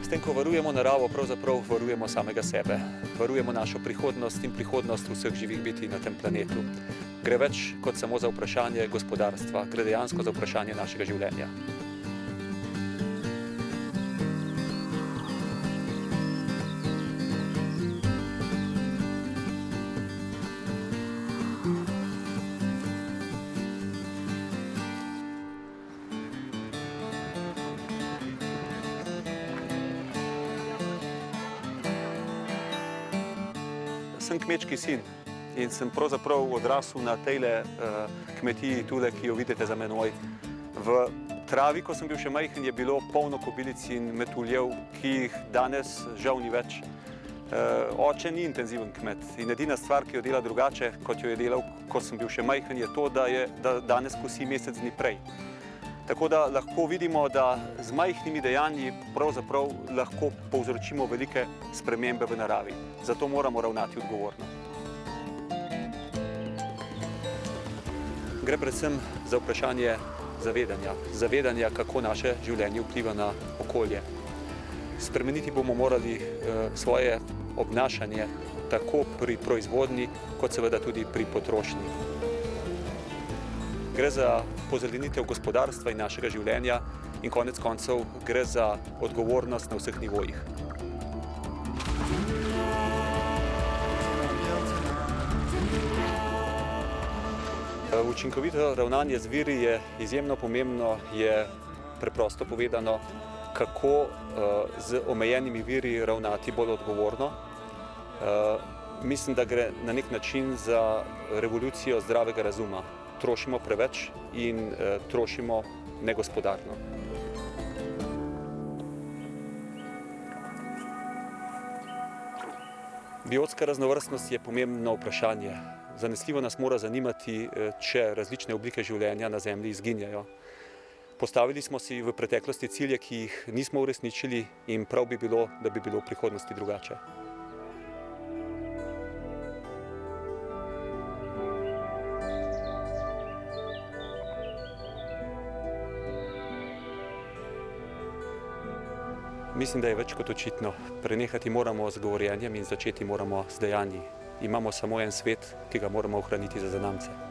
S tem, ko varujemo naravo, pravzaprav varujemo samega sebe. Varujemo našo prihodnost in prihodnost vseh živih bitij na tem planetu. Gre več kot samo za vprašanje gospodarstva, gre dejansko za vprašanje našega življenja. Sem kmečki sin in sem pravzaprav odrasel na tejle kmetiji tule, ki jo vidite za menoj. V travi, ko sem bil še majhen, je bilo polno kobilic in metuljev, ki jih danes žal ni več. Oče ni intenziven kmet in edina stvar, ki jo dela drugače, kot jo je delal, ko sem bil še majhen, je to, da danes kosi mesec dni prej. Tako da lahko vidimo, da z majhnimi dejanji pravzaprav lahko povzročimo velike spremembe v naravi. Zato moramo ravnati odgovorno. Gre predvsem za vprašanje zavedanja. Zavedanja, kako naše življenje vpliva na okolje. Spremeniti bomo morali svoje obnašanje tako pri proizvodnji, kot seveda tudi pri potrošnji. Gre za pozelenitev gospodarstva in našega življenja in konec koncev gre za odgovornost na vseh nivojih. Učinkovito ravnanje z viri je izjemno pomembno, je preprosto povedano, kako z omejenimi viri ravnati bolj odgovorno. Mislim, da gre na nek način za revolucijo zdravega razuma. Trošimo preveč in trošimo negospodarno. Biotska raznovrstnost je pomembno vprašanje. Zanesljivo nas mora zanimati, če različne oblike življenja na Zemlji izginjajo. Postavili smo si v preteklosti cilje, ki jih nismo uresničili in prav bi bilo, da bi bilo v prihodnosti drugače. Mislim, da je več kot očitno. Prenehati moramo z govorjenjem in začeti moramo z dejanji. Imamo samo en svet, ki ga moramo ohraniti za zanamce.